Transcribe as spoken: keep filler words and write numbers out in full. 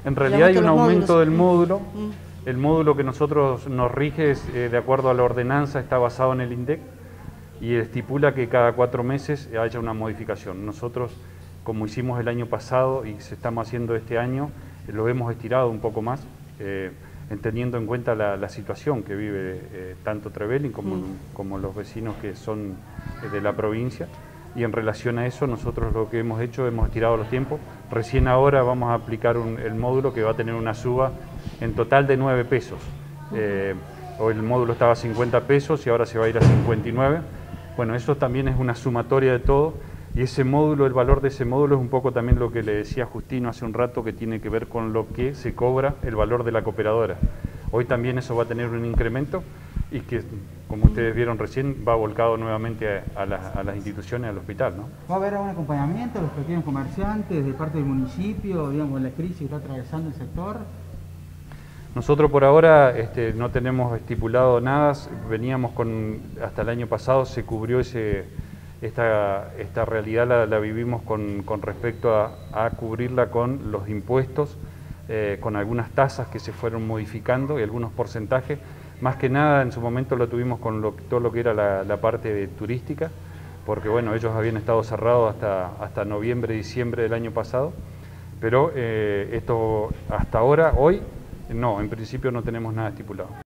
En realidad hay un aumento módulos. del módulo. Mm. El módulo que nosotros nos rige es, eh, de acuerdo a la ordenanza, está basado en el INDEC y estipula que cada cuatro meses haya una modificación. Nosotros, como hicimos el año pasado y se estamos haciendo este año, eh, lo hemos estirado un poco más, eh, teniendo en cuenta la, la situación que vive eh, tanto Trevelin como, mm. como los vecinos que son eh, de la provincia. Y en relación a eso, nosotros lo que hemos hecho, hemos estirado los tiempos. Recién ahora vamos a aplicar un, el módulo que va a tener una suba en total de nueve pesos. Eh, hoy el módulo estaba a cincuenta pesos y ahora se va a ir a cincuenta y nueve. Bueno, eso también es una sumatoria de todo. Y ese módulo, el valor de ese módulo es un poco también lo que le decía Justino hace un rato, que tiene que ver con lo que se cobra el valor de la cooperadora. Hoy también eso va a tener un incremento y que, como ustedes vieron recién, va volcado nuevamente a, a, las, a las instituciones, al hospital, ¿no? ¿Va a haber algún acompañamiento a los pequeños comerciantes de parte del municipio, digamos, la crisis que está atravesando el sector? Nosotros por ahora este, no tenemos estipulado nada, veníamos con, hasta el año pasado se cubrió ese, esta, esta realidad, la, la vivimos con, con respecto a, a cubrirla con los impuestos, eh, con algunas tasas que se fueron modificando y algunos porcentajes. Más que nada en su momento lo tuvimos con lo, todo lo que era la, la parte de turística, porque bueno, ellos habían estado cerrados hasta, hasta noviembre, diciembre del año pasado, pero eh, esto hasta ahora, hoy, no, en principio no tenemos nada estipulado.